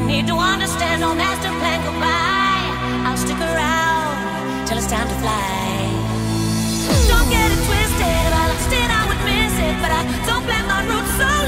Need to understand, no master plan goodbye. I'll stick around till it's time to fly. Don't get it twisted, if I lost it I would miss it, but I don't blame my roots so